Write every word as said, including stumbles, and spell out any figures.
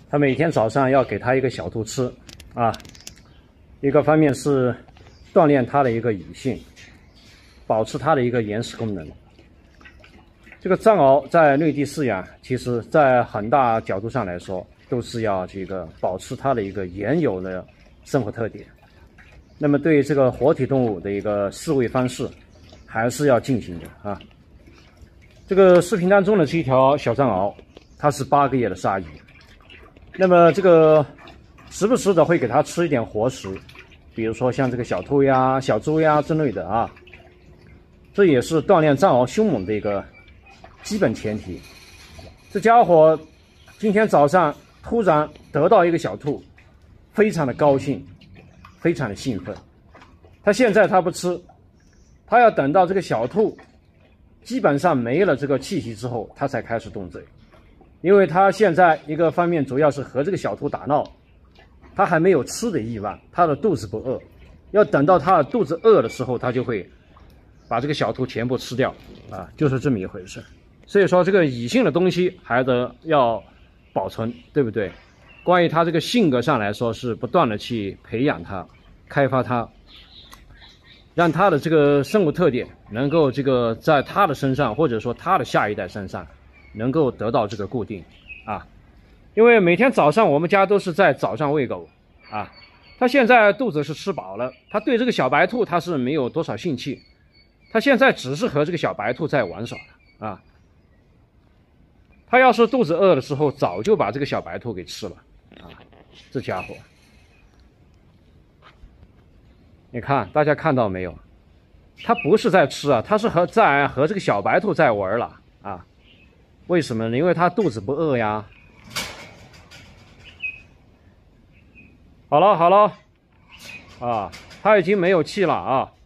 它每天早上要给它一个小兔吃，啊，一个方面是锻炼它的一个语性，保持它的一个原始功能。这个藏獒在内地饲养，其实在很大角度上来说，都是要这个保持它的一个原有的生活特点。那么对这个活体动物的一个饲喂方式，还是要进行的啊。这个视频当中的这一条小藏獒，它是八个月的鲨鱼。那么这个时不时的会给它吃一点活食，比如说像这个小兔呀、小猪呀之类的啊。这也是锻炼藏獒凶猛的一个基本前提。这家伙今天早上突然得到一个小兔，非常的高兴，非常的兴奋。他现在他不吃，他要等到这个小兔基本上没了这个气息之后，他才开始动嘴。因为他现在一个方面主要是和这个小兔打闹，他还没有吃的欲望，他的肚子不饿，要等到他的肚子饿的时候，他就会把这个小兔全部吃掉啊，就是这么一回事。所以说这个野性的东西还得要保存，对不对？关于他这个性格上来说，是不断的去培养它、开发它，让它的这个生物特点能够这个在它的身上，或者说它的下一代身上能够得到这个固定啊。因为每天早上我们家都是在早上喂狗啊，它现在肚子是吃饱了，它对这个小白兔它是没有多少兴趣，它现在只是和这个小白兔在玩耍的啊。它要是肚子饿的时候，早就把这个小白兔给吃了啊，这家伙。你看，大家看到没有？它不是在吃啊，它是和在和这个小白兔在玩了啊。为什么呢？因为它肚子不饿呀。好了好了，啊，它已经没有气了啊。